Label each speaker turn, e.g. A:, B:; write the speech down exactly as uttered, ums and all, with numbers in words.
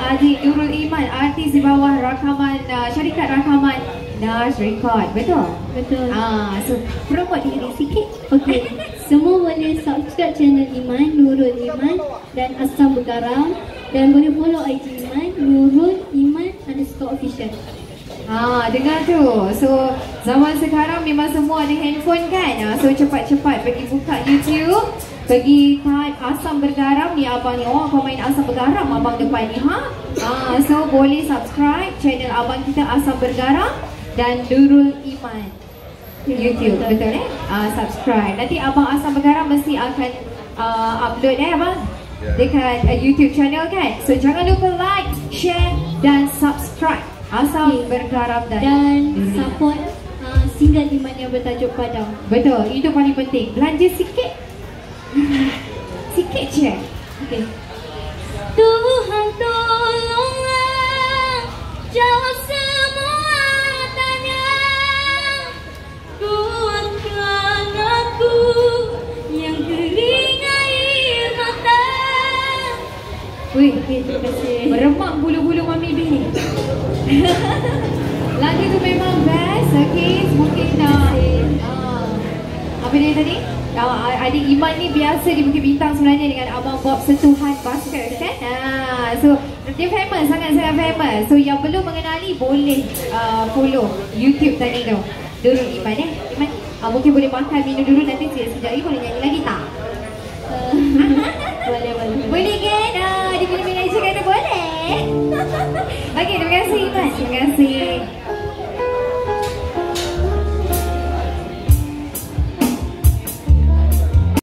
A: Aziz Nurul Iman, artis di bawah rakaman uh, syarikat rakaman Nash Record. Betul?
B: Betul.
A: Ah, so promote diri sikit.
B: Okey. Semua boleh subscribe channel Iman, Nurul Iman dan Asam Bergaram, dan boleh follow I G Iman, Nurul Iman underscore official.
A: Ha, dengar tu. So, zaman sekarang memang semua ada handphone kan? Ha, so, cepat-cepat pergi buka YouTube, pergi type Asam Bergaram ni abang ni. Oh, kau main Asam Bergaram abang depan ni, ha? Ha, so, boleh subscribe channel abang kita Asam Bergaram dan Nurul Iman YouTube, betul, betul eh? Uh, subscribe. Nanti abang Asam Bergaram mesti akan uh, upload eh abang? Dekat uh, YouTube channel kan? So, jangan lupa like, share dan subscribe Asam okay. Bergaram dan,
B: dan support uh, single Iman yang bertajuk Padam.
A: Betul, itu paling penting. Belanja sikit. Sikit je.
B: Okay. Tuhan tolonglah, jawab semua tanya, kuatkan aku yang kering air mata.
A: Wih, terima kasih. Meremang bulu-bulu Mami B ni. Lagu tu memang best. Okay, mungkin uh, uh, apa dia tadi? Uh, adik Iman ni biasa di Bukit Bintang sebenarnya dengan Abang Bob Sentuhan Baskers kan? Uh, so, dia famous, sangat-sangat famous. So, yang belum mengenali boleh uh, follow YouTube tadi tu. Nurul Iman eh. Iman, uh, mungkin boleh makan minum dulu, nanti sekejap lagi boleh nyanyi lagi tak?
B: Uh, boleh, boleh.
A: Boleh kan? Uh, dia boleh mengajar kata boleh. Okey, terima kasih Iman. Terima kasih.